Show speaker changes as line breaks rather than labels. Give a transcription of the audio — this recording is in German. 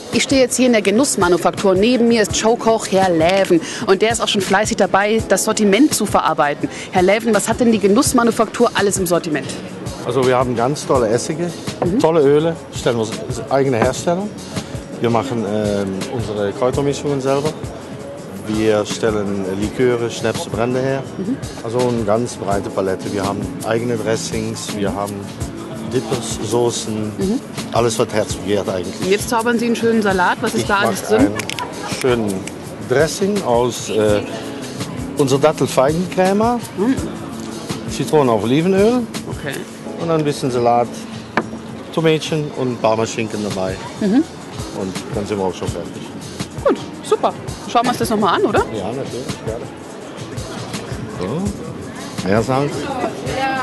Ich stehe jetzt hier in der Genussmanufaktur. Neben mir ist Showkoch Herr Läven. Und der ist auch schon fleißig dabei, das Sortiment zu verarbeiten. Herr Läven, was hat denn die Genussmanufaktur alles im Sortiment?
Also wir haben ganz tolle Essige, tolle Öle, stellen wir eigene Herstellung. Wir machen unsere Kräutermischungen selber. Wir stellen Liköre, Schnäpse, Brände her. Also eine ganz breite Palette. Wir haben eigene Dressings, wir haben Dippers, Soßen, alles was Herz begehrt eigentlich.
Jetzt zaubern Sie einen schönen Salat. Was ist da alles drin?
Einen schönen Dressing aus unserer Dattel-Feigencrema, Zitronen auf Olivenöl
Okay.
und dann ein bisschen Salat, Tomätchen und Parmaschinken dabei. Und dann sind wir auch schon fertig.
Gut, super. Schauen wir uns das nochmal an, oder?
Ja, natürlich, gerne. So, mehr Salz.